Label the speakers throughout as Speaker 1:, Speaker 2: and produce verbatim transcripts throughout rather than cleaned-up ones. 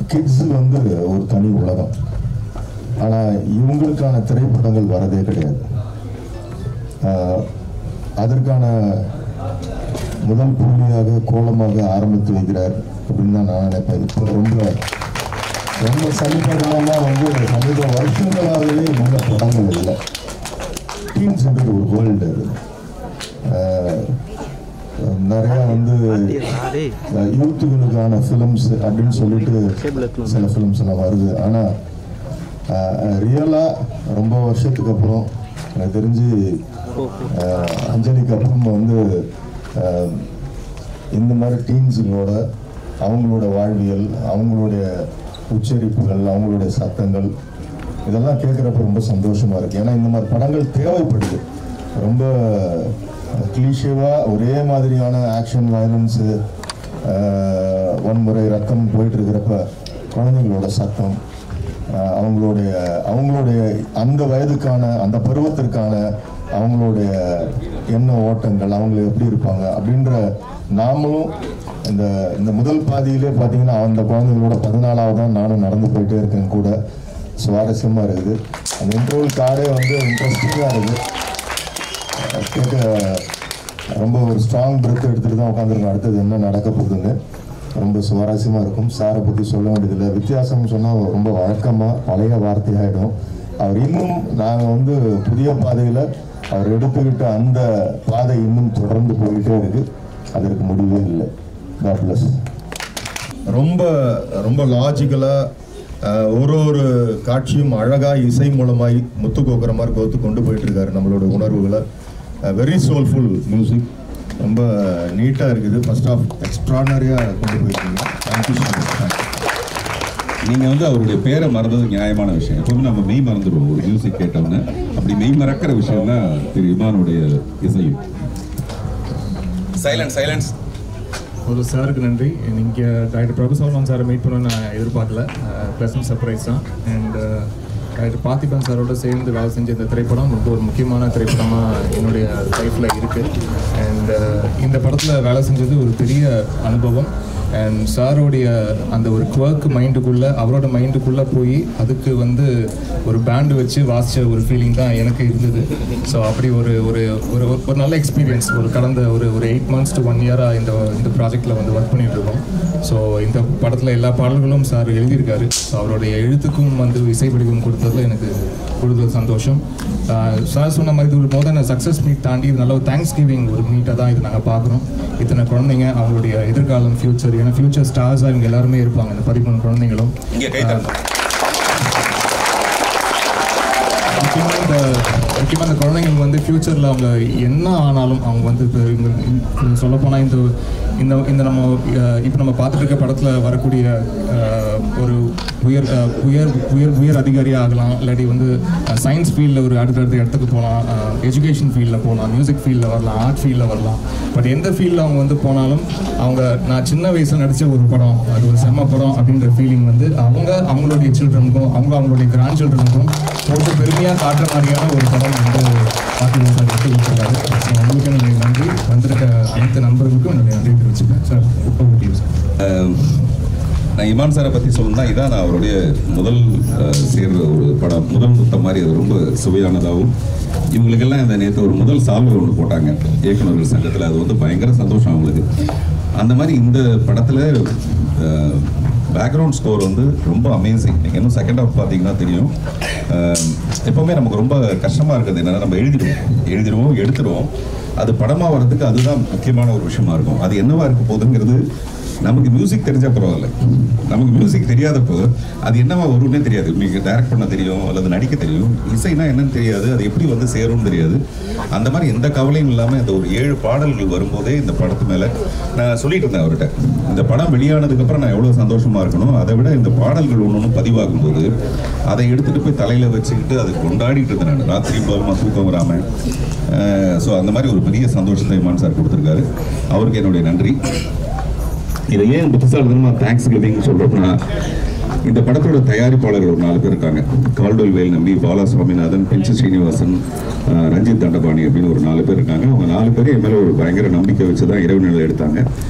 Speaker 1: Kids வந்து ஒரு தனி உலகம். ஆனால் இவங்களுக்கான திரைப்படங்கள் வரதே கிடையாது. அதற்கான முதல் புள்ளியாக கோலமாக ஆரம்பித்து வைக்கிறார் அப்படின்னு தான் நான் நினைப்பேன். இப்போ ரொம்ப ரொம்ப சமீபகாலமாக வந்து சமீப வருஷங்களாகவே நல்ல படங்கள் இல்லை. டீன்ஸ்ன்றது ஒரு வேர்ல்டு. நிறையா வந்து யூத்துகளுக்கான ஃபிலிம்ஸ் அப்படின்னு சொல்லிட்டு சில ஃபிலிம்ஸ் எல்லாம் வருது. ஆனால் ரியலாக ரொம்ப வருஷத்துக்கு அப்புறம் எனக்கு தெரிஞ்சு அஞ்சலிக்கு அப்புறம் வந்து இந்த மாதிரி டீன்ஸுங்களோட அவங்களோட வாழ்வியல், அவங்களுடைய உச்சரிப்புகள், அவங்களுடைய சத்தங்கள் இதெல்லாம் கேட்குறப்ப ரொம்ப சந்தோஷமாக இருக்குது. ஏன்னா இந்த மாதிரி படங்கள் தேவைப்படுது. ரொம்ப கிளீஷேவாக ஒரே மாதிரியான ஆக்ஷன், வயலன்ஸு, வன்முறை, ரத்தம் போயிட்டு இருக்கிறப்ப குழந்தைங்களோட சத்தம், அவங்களுடைய அவங்களுடைய அந்த வயதுக்கான அந்த பருவத்திற்கான அவங்களுடைய எண்ண ஓட்டங்கள், அவங்க எப்படி இருப்பாங்க அப்படின்ற நாமளும் இந்த இந்த முதல் பாதியிலே பார்த்தீங்கன்னா அந்த குழந்தைங்களோட பதினாலாவது தான் நானும் நடந்து போயிட்டே இருக்கேன். கூட சுவாரஸ்யமாக இருக்குது. அந்த இன்டர்வல் காரே வந்து இன்ட்ரெஸ்டிங்காக இருக்குது. கேட்க ரொம்ப ஒரு ஸ்ட்ராங் பிரெத் எடுத்துகிட்டு தான் உட்காந்துருக்கோம். அடுத்தது என்ன நடக்க போகுதுங்க ரொம்ப சுவாரஸ்யமாக இருக்கும். சாரை பற்றி சொல்ல வேண்டியதில்லை. வித்தியாசம் சொன்னால் ரொம்ப வழக்கமாக பழைய வார்த்தையாகிடும். அவர் இன்னும் நாங்கள் வந்து புதிய பாதையில் அவர் எடுத்துக்கிட்ட அந்த பாதை இன்னும் தொடர்ந்து போயிட்டே இருக்கு. அதற்கு முடிவே இல்லை. God bless. ரொம்ப ரொம்ப லாஜிக்கலாக ஒரு ஒரு காட்சியும் அழகாக இசை மூலமாய் முத்து கோக்குற மாதிரி கோத்து கொண்டு போயிட்டு இருக்காரு நம்மளோட உணர்வுகளை. Very soulful music. ரொம்ப நீட்டாக இருக்குது. ஃபர்ஸ்ட் ஆஃப் எக்ஸ்ட்ரானரியாக கொண்டு போயிருக்கீங்க. Thank you so much.
Speaker 2: நீங்கள் வந்து அவருடைய பேரை மறந்தது நியாயமான விஷயம். எப்பவுமே நம்ம மெய் மறந்துடுவோம் ஒரு மியூசிக் கேட்டோம்னு. அப்படி மெய் மறக்கிற விஷயம் தான் திரு இமானுடைய இசையும்.
Speaker 3: சைலன்ஸ் சைலன்ஸ்
Speaker 4: ஒரு சாருக்கு நன்றி. நீங்கள் டாக்டர் பிரபு சௌமன் சாரை மீட் பண்ணணும்னு நான் எதிர்பார்க்கல. ப்ளசன்ட் சர்ப்ரைஸ் தான். அண்ட் டாக்டர் பார்த்திபன் சாரோட சேர்ந்து வேலை செஞ்ச இந்த திரைப்படம் ரொம்ப ஒரு முக்கியமான திரைப்படமாக என்னுடைய லைஃப்பில் இருக்குது. அண்ட் இந்த படத்தில் வேலை செஞ்சது ஒரு பெரிய அனுபவம். அண்ட் சாரோடைய அந்த ஒரு குவர்க் மைண்டுக்குள்ளே, அவரோட மைண்டுக்குள்ளே போய் அதுக்கு வந்து ஒரு பேண்டு வச்சு வாசித்த ஒரு ஃபீலிங் தான் எனக்கு இருந்தது. ஸோ அப்படி ஒரு ஒரு ஒரு ஒரு நல்ல எக்ஸ்பீரியன்ஸ். ஒரு கடந்த ஒரு ஒரு எயிட் மந்த்ஸ் டு ஒன் இயராக இந்த இந்த ப்ராஜெக்டில் வந்து ஒர்க் பண்ணிகிட்டு இருக்கோம். ஸோ இந்த படத்தில் எல்லா பாடல்களும் சார் எழுதியிருக்காரு. ஸோ அவருடைய எழுத்துக்கும் வந்து இசை வடிவம் கொடுத்ததில் எனக்கு கூடுதல் சந்தோஷம். சார் சொன்ன மாதிரி இது ஒரு மோதன சக்ஸஸ் மீட் தாண்டி நல்ல ஒரு தேங்க்ஸ் கிவிங் ஒரு மீட்டாக தான் இது நாங்கள் பார்க்குறோம். இத்தனை குழந்தைங்க அவங்களுடைய எதிர்காலம், ஃபியூச்சர், ஏன்னா ஃபியூச்சர் ஸ்டார்ஸாக இவங்க எல்லாருமே இருப்பாங்க. இந்த பதிமூணு குழந்தைங்களும் முக்கியமாக இந்த முக்கியமாக இந்த குழந்தைங்களுக்கு வந்து ஃப்யூச்சரில் அவங்க என்ன ஆனாலும் அவங்க வந்து இப்போ இவங்க சொல்லப்போனால் இந்த இந்த இந்த நம்ம இப்போ நம்ம பார்த்துட்டு இருக்க படத்தில் வரக்கூடிய ஒரு உயர் உயர் உயர் உயர் அதிகாரியாக ஆகலாம், இல்லாட்டி வந்து சயின்ஸ் ஃபீல்டில் ஒரு அடுத்தடுத்த இடத்துக்கு போகலாம், எஜுகேஷன் ஃபீல்டில் போகலாம், மியூசிக் ஃபீல்டில் வரலாம், ஆர்ட் ஃபீல்டில் வரலாம். பட் எந்த ஃபீல்டில் அவங்க வந்து போனாலும் அவங்க நான் சின்ன வயசில் நடித்த ஒரு படம், அது ஒரு செம்ம படம் அப்படின்ற ஃபீலிங் வந்து அவங்க அவங்களுடைய சில்ட்ரனுக்கும் அவங்க அவங்களுடைய கிராண்ட் சில்ட்ரனுக்கும் ரொம்ப பெருமையாக காட்டுற மாதிரியான ஒரு படம் வந்து பார்த்திபன் சார் எடுத்து கொடுத்துருக்காரு. ஸோ உங்களுக்கு என்னுடைய நன்றி. வந்திருக்க அனைத்து நண்பர்களுக்கும் என்னுடைய நன்றி தெரிவிச்சுப்பேன் சார். சார்
Speaker 2: நான் இமான் சாரை பற்றி சொல்லணும்னா இதான் நான் அவருடைய முதல் சேர்ற ஒரு படம். முதல் முத்த மாதிரி அது ரொம்ப சுவையானதாகவும், இவங்களுக்கெல்லாம் இந்த நேற்று ஒரு முதல் சால்வை ஒன்று போட்டாங்க இயக்குநர்கள் சங்கத்தில். அது வந்து பயங்கர சந்தோஷம் அவங்களுக்கு. அந்த மாதிரி இந்த படத்தில் பேக்ரவுண்ட் ஸ்கோர் வந்து ரொம்ப அமேசிங். நீங்கள் இன்னும் செகண்ட் ஹாஃப் பார்த்தீங்கன்னா தெரியும். எப்போவுமே நமக்கு ரொம்ப கஷ்டமாக இருக்குது என்னென்னா, நம்ம எழுதிடுவோம் எழுதிடுவோம் எடுத்துடுவோம் அது படமாக வர்றதுக்கு அதுதான் முக்கியமான ஒரு விஷயமா இருக்கும். அது என்னவா இருக்க போகுதுங்கிறது நமக்கு மியூசிக் தெரிஞ்சால் பரவாயில்ல. நமக்கு மியூசிக் தெரியாதப்போ அது என்னவா வரும்னே தெரியாது. உங்களுக்கு டைரக்ட் பண்ண தெரியும் அல்லது நடிக்க தெரியும், இசைனா என்னன்னு தெரியாது, அது எப்படி வந்து சேரும்னு தெரியாது. அந்த மாதிரி எந்த கவலையும் இல்லாமல் இந்த ஒரு ஏழு பாடல்கள் வரும்போதே இந்த படத்து மேலே நான் சொல்லிட்டு இருந்தேன் அவர்கிட்ட, இந்த படம் வெளியானதுக்கப்புறம் நான் எவ்வளோ சந்தோஷமாக இருக்கணும், அதை விட இந்த பாடல்கள் ஒன்று ஒன்று பதிவாகும் போது அதை எடுத்துகிட்டு போய் தலையில் வச்சுக்கிட்டு அதை கொண்டாடிட்டு இருந்தேன் நான் ராத்திரி பகமாக தூக்கம் வராமல். ஸோ அந்த மாதிரி ஒரு பெரிய சந்தோஷத்தை இமான் சார் கொடுத்துருக்காரு. அவருக்கு என்னுடைய நன்றி. இதை ஏன் புத்திசாலித்தனமா தேங்க்ஸ் கிவிங் சொல்றோம்னா, இந்த படத்தோட தயாரிப்பாளர்கள் ஒரு நாலு பேர் இருக்காங்க. கால்டுவெல் வேல் நம்பி, பாலா சுவாமிநாதன், பெஞ்சு ஸ்ரீனிவாசன், ரஞ்சித் தண்டபாணி அப்படின்னு ஒரு நாலு பேர் இருக்காங்க. அவங்க நாலு பேரும் என் மேலே ஒரு பயங்கர நம்பிக்கை வச்சு தான் இரவு நிலை எடுத்தாங்க.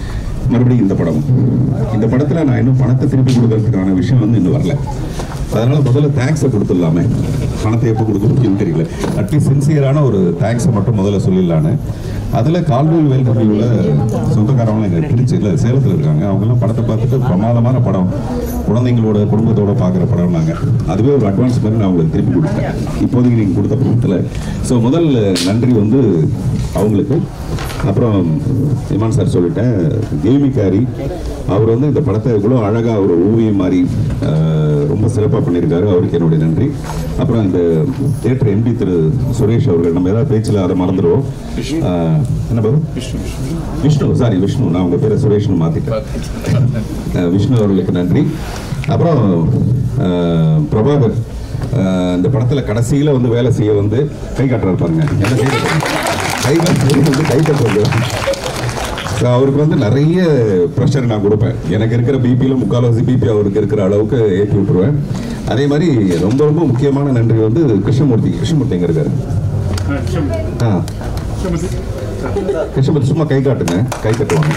Speaker 2: மறுபடியும் இந்த படம் இந்த படத்தில் நான் இன்னும் பணத்தை திருப்பி கொடுக்கறதுக்கான விஷயம் வந்து இன்னும் வரல. அதனால முதல்ல தேங்க்ஸை கொடுத்துடலாமே, பணத்தை எப்போ கொடுக்க முடியும்னு தெரியல. அட்லீஸ்ட் சின்சியரான ஒரு தேங்க்ஸை மட்டும் முதல்ல சொல்லிடலான்னு. அதில் கால்வெல் வேல்கல்வியில் சொந்தக்காரவங்களும் எங்கள் திருச்சியில் சேலத்தில் இருக்காங்க. அவங்கெல்லாம் படத்தை பார்த்துட்டு பிரமாதமான படம், குழந்தைங்களோட குடும்பத்தோடு பார்க்குற படம். நாங்கள் அதுவே ஒரு அட்வான்ஸ் மாதிரி நான் அவங்களுக்கு திருப்பி கொடுத்தேன் இப்போதைக்கு நீங்கள் கொடுத்த படத்தில். ஸோ முதல் நன்றி வந்து அவங்களுக்கு. அப்புறம் இமான் சார் சொல்லிட்டேன், தேவிகாரி அவர் வந்து இந்த படத்தை இவ்வளோ அழகாக ஒரு ஓவியம் மாதிரி ரொம்ப சிறப்பாக பண்ணியிருக்காரு, அவருக்கு என்னுடைய நன்றி. அப்புறம் இந்த தியேட்டர் எம்டி திரு சுரேஷ் அவர்கள், நம்ம ஏதாவது பேச்சில் அதை மறந்துடுவோம். என்ன பேர்? விஷ்ணு, சாரி விஷ்ணு, நான் உங்கள் பேரை சுரேஷ்னு மாற்றிட்டேன். விஷ்ணு அவர்களுக்கு நன்றி. அப்புறம் பிரபாகர் இந்த படத்தில் கடைசியில் வந்து வேலை செய்ய வந்து கை காட்டுறாரு பாருங்க, என்ன செய்ய கை வந்து கை கட்டுறது. அவருக்கு வந்து நிறைய ப்ரெஷர் நான் கொடுப்பேன். எனக்கு இருக்கிற பிபியில் முக்கால்வாசி பிபி அவருக்கு இருக்கிற அளவுக்கு ஏற்றி விட்டுருவேன். அதே மாதிரி ரொம்ப ரொம்ப முக்கியமான நன்றி வந்து கிருஷ்ணமூர்த்தி. கிருஷ்ணமூர்த்தி எங்கே இருக்காரு? ஆ கிருஷ்ணமூர்த்தி சும்மா கை காட்டுங்க, கை கட்டுவாங்க.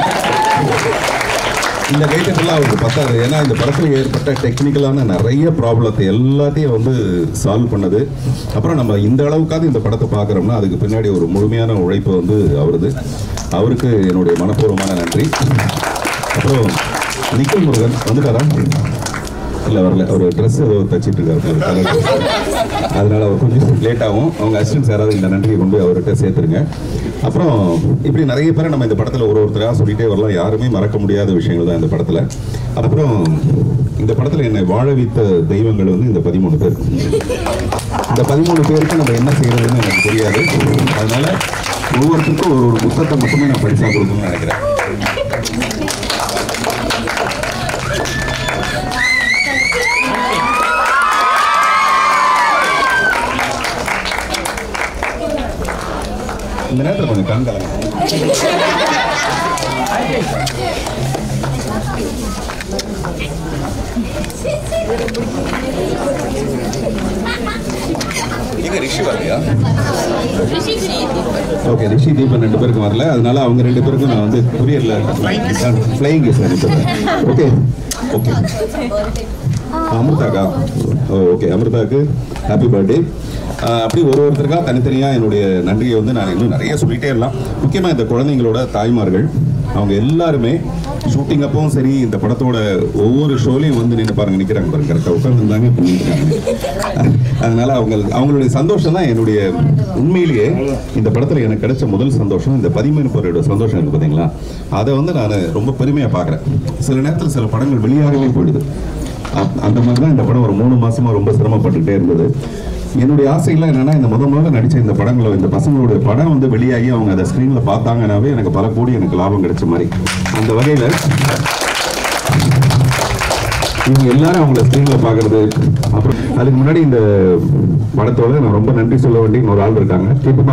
Speaker 2: இந்த கைத்தட்டெல்லாம் அவருக்கு பத்தாது. ஏன்னா இந்த படத்தில் ஏற்பட்ட டெக்னிக்கலான நிறைய ப்ராப்ளத்தை எல்லாத்தையும் வந்து சால்வ் பண்ணது. அப்புறம் நம்ம இந்த அளவுக்காவது இந்த படத்தை பார்க்குறோம்னா அதுக்கு பின்னாடி ஒரு முழுமையான உழைப்பு வந்து அவருது. அவருக்கு என்னுடைய மனப்பூர்வமான நன்றி. அப்புறம் நிக்கில் முருகன் வந்துட்டாரா? இல்லை வரல, அவர் ட்ரெஸ் ஏதோ தச்சிட்டு இருக்காரு, அதனால அவர் கொஞ்சம் லேட் ஆகும். அவங்க அசிஸ்டன்ஸ் யாராவது இந்த நன்றியை கொண்டு அவர்கிட்ட சேர்த்துருங்க. அப்புறம் இப்படி நிறைய பேரை நம்ம இந்த படத்தில் ஒரு ஒருத்தராக சொல்லிகிட்டே வரலாம். யாருமே மறக்க முடியாத விஷயங்கள் தான் இந்த படத்தில். அப்புறம் இந்த படத்தில் என்னை வாழ வைத்த தெய்வங்கள் வந்து இந்த பதிமூணு பேர். இந்த பதிமூணு பேருக்கு நம்ம என்ன செய்யறதுன்னு எனக்கு தெரியாது. அதனால ஒவ்வொருத்தருக்கும் ஒரு ஒரு புத்தகத்தை மட்டுமே நான் பரிசாக கொடுக்கணும்னு நினைக்கிறேன். இந்த நேரத்தில் கொஞ்சம் கண்கலங்க. நீங்க ரிஷி வரலையா? ஓகே, ரிஷி தீபன் ரெண்டு பேருக்கும் வரல. அதனால அவங்க ரெண்டு பேருக்கும் நான் வந்து கொரியர்ல ஃப்ளைங் கேஸ் அனுப்பிடுறேன். ஓகே ஓகே அமிர்தாக்கா, ஓகே அமிர்தாவுக்கு ஹாப்பி பர்த்டே. அப்படி ஒரு ஒருத்தருக்காக தனித்தனியாக என்னுடைய நன்றியை வந்து நான் இன்னும் நிறைய சொல்லிகிட்டே இருக்கலாம். முக்கியமாக இந்த குழந்தைங்களோட தாய்மார்கள், அவங்க எல்லாருமே ஷூட்டிங் அப்பவும் சரி, இந்த படத்தோட ஒவ்வொரு ஷோலையும் வந்து நின்று பாருங்க, நிற்கிறாங்க பாருங்க, கரெக்டாக உட்காந்துருந்தாங்க, பண்ணியிருக்காங்க. அதனால அவங்க அவங்களுடைய சந்தோஷம் தான் என்னுடைய உண்மையிலேயே இந்த படத்தில் எனக்கு கிடைச்ச முதல் சந்தோஷம். இந்த பதிமூணு பேரோட சந்தோஷம் இருக்குது பார்த்தீங்களா, அதை வந்து நான் ரொம்ப பெருமையாக பார்க்குறேன். சில நேரத்தில் சில படங்கள் வெளியாகவே போயிடுது. அந்த மாதிரி தான் இந்த படம் ஒரு மூணு மாசமா ரொம்ப சிரமப்பட்டுக்கிட்டே இருந்தது. என்னுடைய ஆசைகள்லாம் என்னன்னா, இந்த முத முதல்ல நடிச்ச இந்த படங்களை, இந்த பசங்களுடைய படம் வந்து வெளியாகி அவங்க அதை ஸ்க்ரீனில் பார்த்தாங்கன்னாவே எனக்கு பல கோடி எனக்கு லாபம் கிடைச்ச மாதிரி. அந்த வகையில் இவங்க எல்லாரும் அவங்கள ஸ்க்ரீனில் பார்க்கறது. அப்புறம் அதுக்கு முன்னாடி இந்த படத்தோட நான் ரொம்ப நன்றி சொல்ல வேண்டிய ஒரு ஆள் இருக்காங்க. கேட்போமா?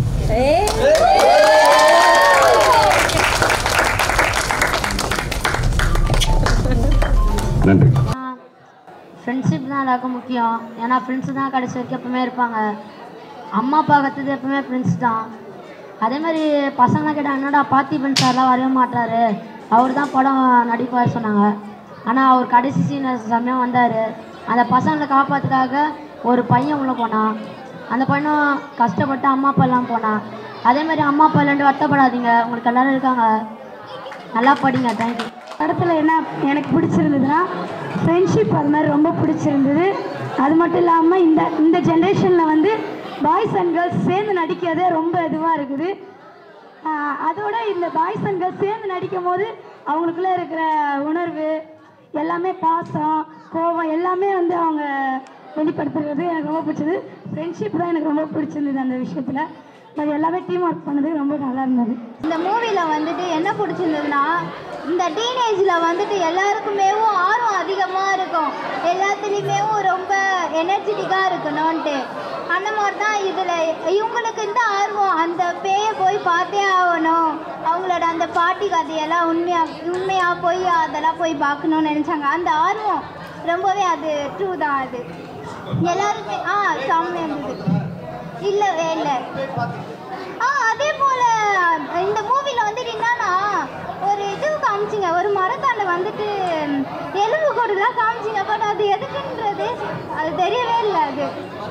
Speaker 2: நன்றி.
Speaker 3: ஃப்ரெண்ட்ஷிப் தான் எல்லாருக்கும் முக்கியம். ஏன்னா ஃப்ரெண்ட்ஸு தான் கடைசி வரைக்கும் எப்பவுமே இருப்பாங்க. அம்மா அப்பா கற்றுது எப்பவுமே ஃப்ரெண்ட்ஸ் தான். அதே மாதிரி பசங்களை கேட்டால் என்னடா பார்த்திபன் சார்லாம் வரைய மாட்டாரு, அவர் தான் படம் நடிப்பார் சொன்னாங்க. ஆனால் அவர் கடைசி சீன் செம்மையாக வந்தார். அந்த பசங்களை காப்பாற்றுக்காக ஒரு பையன் உள்ளே போனான். அந்த பையனும் கஷ்டப்பட்டு அம்மா அப்பா எல்லாம் போனான். அதே மாதிரி அம்மா அப்பா இல்லைன்னு வருத்தப்படாதீங்க, உங்களுக்கு எல்லோரும் இருக்காங்க, நல்லா படிங்க. தேங்க்யூ.
Speaker 5: படத்தில் என்ன எனக்கு பிடிச்சிருந்ததுன்னா ஃப்ரெண்ட்ஷிப், அது மாதிரி ரொம்ப பிடிச்சிருந்தது. அது மட்டும் இல்லாமல் இந்த இந்த ஜென்ரேஷனில் வந்து பாய்ஸ் அண்ட் கேர்ள்ஸ் சேர்ந்து நடிக்கிறதே ரொம்ப இதுவாக இருக்குது. அதோட இந்த பாய்ஸ் அண்ட் கேர்ள்ஸ் சேர்ந்து நடிக்கும் போது அவங்களுக்குள்ளே இருக்கிற உணர்வு எல்லாமே, பாசம் கோபம் எல்லாமே வந்து அவங்க வெளிப்படுத்துறது எனக்கு ரொம்ப பிடிச்சது. ஃப்ரெண்ட்ஷிப் தான் எனக்கு ரொம்ப பிடிச்சிருந்தது அந்த விஷயத்தில். அது எல்லாமே டீம் ஒர்க் பண்ணது ரொம்ப நல்லா இருந்தது.
Speaker 6: இந்த மூவியில் வந்துட்டு என்ன பிடிச்சிருந்ததுன்னா, இந்த டீனேஜில் வந்துட்டு எல்லாருக்குமே ஆர்வம் அதிகமாக இருக்கும், எல்லாத்துலேயுமே ரொம்ப எனர்ஜெட்டிக்காக இருக்கணும்ன்ட்டு. அந்த மாதிரி தான் இதில் இவங்களுக்கு இந்த ஆர்வம், அந்த பேயை போய் பார்த்தே ஆகணும், அவங்களோட அந்த பாட்டி கதையெல்லாம் உண்மையாக உண்மையாக போய் அதெல்லாம் போய் பார்க்கணுன்னு நினச்சாங்க. அந்த ஆர்வம் ரொம்பவே அது ட்ரூ தான். அது எல்லாருமே ஆ செம்மையாக இருந்தது. இல்லவே இல்லை. ஆ அதே போல் இந்த மூவியில் வந்துட்டு என்னன்னா, ஒரு இது காமிச்சிங்க. ஒரு மரத்தாண்ட வந்துட்டு எலும்பு கூடுதலாக காமிச்சிங்க. பட் அது எதுக்குன்றது அது தெரியவே இல்லை. அது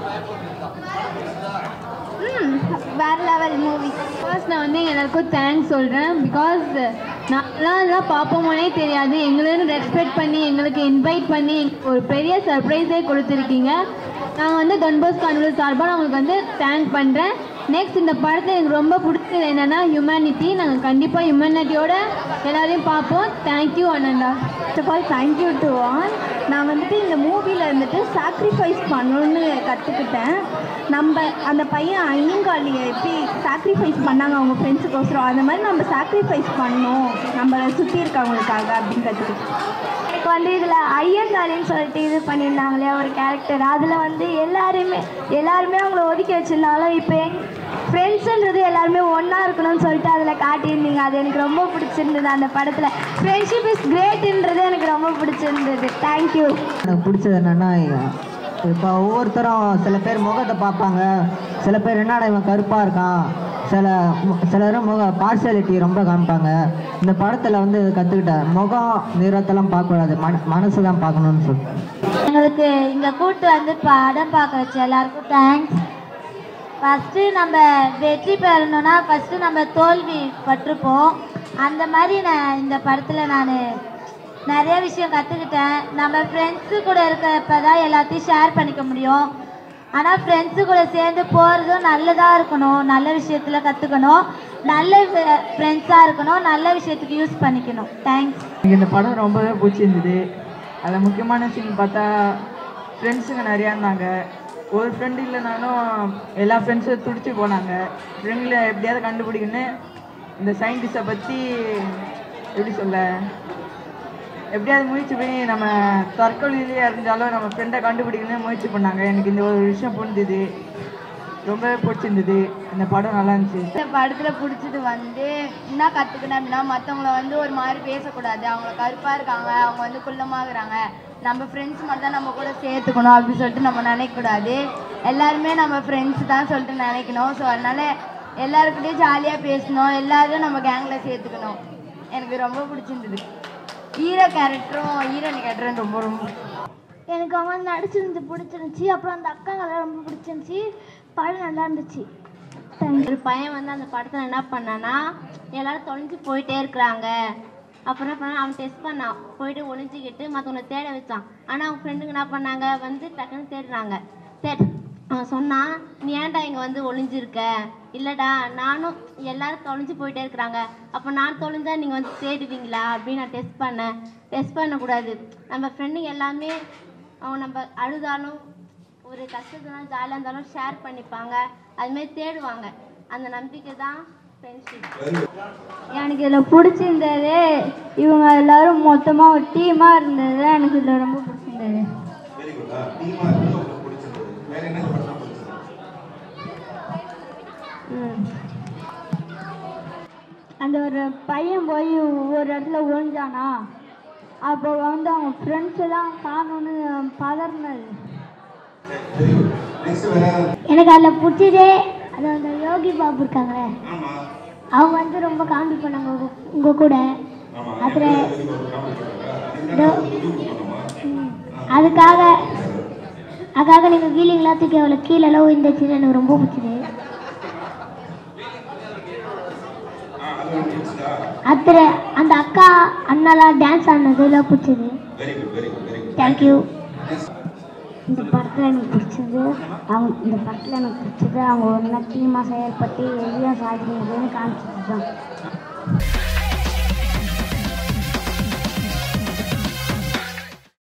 Speaker 6: ம் வேறு லெவல் மூவி.
Speaker 7: ஃபர்ஸ்ட் நான் வந்து எல்லாருக்கும் தேங்க்ஸ் சொல்கிறேன். பிகாஸ் நான்லாம் எல்லாம் பார்ப்போமோனே தெரியாது. எங்களுக்கு ரெஸ்பெக்ட் பண்ணி எங்களுக்கு இன்வைட் பண்ணி ஒரு பெரிய சர்ப்ரைஸே கொடுத்துருக்கீங்க. நாங்கள் வந்து டொன்போஸ்கோ அனுபவ சார்பாக நான் உங்களுக்கு வந்து தேங்க் பண்ணுறேன். நெக்ஸ்ட் இந்த படத்தில் எனக்கு ரொம்ப பிடிச்சது என்னென்னா ஹியூமனிட்டி. நாங்கள் கண்டிப்பாக ஹியூமனிட்டியோட எல்லாரையும் பார்ப்போம். Thank you Anantha.
Speaker 5: First of all thank you to all. நான் வந்துட்டு இந்த மூவியில் இருந்துட்டு சாக்ரிஃபைஸ் பண்ணணுன்னு கற்றுக்கிட்டேன். நம்ம அந்த பையன் ஐயங்காளியை எப்படி சாக்ரிஃபைஸ் பண்ணாங்க அவங்க ஃப்ரெண்ட்ஸுக்கோசரம், அந்த மாதிரி நம்ம சாக்ரிஃபைஸ் பண்ணணும் நம்மளை சுற்றி இருக்கவங்களுக்காக அப்படின்னு கற்றுக்கிட்டேன்.
Speaker 8: எனக்கு வந்து இதில் ஐயங்காளின்னு சொல்லிட்டு இது பண்ணியிருந்தாங்களே ஒரு கேரக்டர், அதில் வந்து எல்லாருமே எல்லாருமே அவங்கள ஒதுக்கி வச்சுருந்தாலும் இப்போ எங் ஃப்ரெண்ட்ஸுன்றது எல்லாருமே ஒன்றா இருக்கணும்னு சொல்லிட்டு அதில் காட்டியிருந்தீங்க. அது எனக்கு ரொம்ப பிடிச்சிருந்தது. அந்த படத்தில் ஃப்ரெண்ட்ஷிப் இஸ் கிரேட்ன்றது எனக்கு ரொம்ப பிடிச்சிருந்தது. தேங்க்யூ.
Speaker 9: எனக்கு பிடிச்சது என்னென்னா, இப்போ ஒவ்வொருத்தரும் சில பேர் முகத்தை பார்ப்பாங்க, சில பேர் என்னடா இவன் கருப்பாக இருக்கான், சில சிலரும் முக பார்ஷியாலிட்டி ரொம்ப காமிப்பாங்க. இந்த படத்தில் வந்து கற்றுக்கிட்டேன், முகம் நிறத்தெல்லாம் பார்க்கக்கூடாது, மன மனசு தான் பார்க்கணுன்னு சொல்லிட்டு.
Speaker 3: எங்களுக்கு இங்கே கூப்பிட்டு வந்து படம் பார்க்க வச்ச எல்லாருக்கும் தேங்க்ஸ். ஃபஸ்ட்டு நம்ம வெற்றி பெறணும்னா ஃபஸ்ட்டு நம்ம தோல்வி பட்டிருப்போம். அந்த மாதிரி நான் இந்த படத்தில் நான் நிறைய விஷயம் கற்றுக்கிட்டேன். நம்ம ஃப்ரெண்ட்ஸு கூட இருக்கிறப்ப தான் எல்லாத்தையும் ஷேர் பண்ணிக்க முடியும். ஆனால் ஃப்ரெண்ட்ஸு கூட சேர்ந்து போகிறதும் நல்லதாக இருக்கணும், நல்ல விஷயத்தில் கற்றுக்கணும், நல்ல ஃப்ரெண்ட்ஸாக இருக்கணும், நல்ல விஷயத்துக்கு யூஸ் பண்ணிக்கணும். தேங்க்ஸ்.
Speaker 10: எனக்கு இந்த படம் ரொம்பவே பிடிச்சிருந்தது. அதில் முக்கியமான சீன் பார்த்தா ஃப்ரெண்ட்ஸுங்க நிறையா இருந்தாங்க. ஒரு ஃப்ரெண்டு இல்லைனாலும் எல்லா ஃப்ரெண்ட்ஸும் துடிச்சு போனாங்க. ஃப்ரெண்டில் எப்படியாவது கண்டுபிடிக்கணுன்னு இந்த சயின்டிஸ்ட்டை பற்றி எப்படி சொல்ல எப்படியாவது முயற்சி பண்ணி நம்ம தற்கொலையிலேயே இருந்தாலும் நம்ம ஃப்ரெண்டை கண்டுபிடிக்கணும்னு முயற்சி பண்ணாங்க. எனக்கு இந்த ஒரு விஷயம் புரிஞ்சுது, ரொம்பவே பிடிச்சிருந்தது. இந்த படம் நல்லா இருந்துச்சு.
Speaker 6: இந்த படத்தில் பிடிச்சது வந்து என்ன கற்றுக்கினேன் அப்படின்னா, மற்றவங்கள வந்து ஒரு மாதிரி பேசக்கூடாது. அவங்க கருப்பாக இருக்காங்க, அவங்க வந்து குள்ளமாகறாங்க, நம்ம ஃப்ரெண்ட்ஸ் மட்டும் தான் நம்ம கூட சேர்த்துக்கணும் அப்படின்னு சொல்லிட்டு நம்ம நினைக்கக்கூடாது. எல்லாருமே நம்ம ஃப்ரெண்ட்ஸ் தான் சொல்லிட்டு நினைக்கணும். ஸோ அதனால் எல்லாருக்கிட்டையும் ஜாலியாக பேசணும், எல்லோரும் நம்ம கேங்கில் சேர்த்துக்கணும். எனக்கு ரொம்ப பிடிச்சிருந்தது. ஹீரோ கேரக்டரும் ஹீரோனி கேரக்டரும் ரொம்ப ரொம்ப
Speaker 8: எனக்கு அவன் நடிச்சிருந்து பிடிச்சிருந்துச்சி. அப்புறம் அந்த அக்காங்கெல்லாம் ரொம்ப பிடிச்சிருந்துச்சி. படம் நல்லா இருந்துச்சு.
Speaker 3: ஒரு பையன் வந்து அந்த படத்தில் என்ன பண்ணான்னா, எல்லோரும் தொலைஞ்சு போயிட்டே இருக்கிறாங்க. அப்புறம் பண்ண அவன் டெஸ்ட் பண்ணான், போயிட்டு ஒளிஞ்சிக்கிட்டு மற்றவங்களை தேட வச்சான். ஆனால் அவங்க ஃப்ரெண்டுங்க என்ன பண்ணாங்க, வந்து டக்குன்னு தேடுறாங்க. தேட் அவன் சொன்னான், நீ ஏன்டா இங்கே வந்து ஒளிஞ்சிருக்க? இல்லைடா, நானும் எல்லோரும் தொலைஞ்சு போயிட்டே இருக்கிறாங்க, அப்போ நான் தொலைஞ்சா நீங்கள் வந்து தேடுவீங்களா அப்படின்னு நான் டெஸ்ட் பண்ணேன். டெஸ்ட் பண்ணக்கூடாது. நம்ம ஃப்ரெண்டுங்க எல்லாமே அவங்க நம்ம அழுதாலும் ஒரு கஷ்டத்துலாம் ஜாலியாக இருந்தாலும் ஷேர் பண்ணிப்பாங்க, அதுமாரி தேடுவாங்க. அந்த நம்பிக்கை தான் ஃப்ரெண்ட்ஷிப்.
Speaker 8: எனக்கு இதில் பிடிச்சிருந்தது இவங்க எல்லாரும் மொத்தமாக ஒரு டீமாக இருந்தது. எனக்கு இதில் ரொம்ப பிடிச்சிருந்தது. அந்த ஒரு பையன் போய் ஒவ்வொரு இடத்துல ஒழிஞ்சானா, அப்போ வந்து அவங்க ஃப்ரெண்ட்ஸ் எல்லாம் காணோன்னு பதறினது. எனக்கு அதில் பிடிச்சதே அது அந்த யோகி பாபு இருக்காங்களே, அவங்க வந்து ரொம்ப காமெடி பண்ணாங்க உங்க கூட. அதில் அதுக்காக அதுக்காக நீங்கள் வீலிங்லாம் தூக்கி அவளை கீழெல்லாம் விழுந்துச்சு. எனக்கு ரொம்ப பிடிச்சது. அதில் அந்த அக்கா அண்ணாலாம் டான்ஸ் ஆடினதுலாம் பிடிச்சது. தேங்க்யூ. இந்த படத்தில் எனக்கு பிடிச்சது அவங்க இந்த படத்தில் எனக்கு பிடிச்சது அவங்க ஒன்றா டீமாக செயல்பட்டு எதையும் சாதிக்கிறதுன்னு காமிச்சது தான்.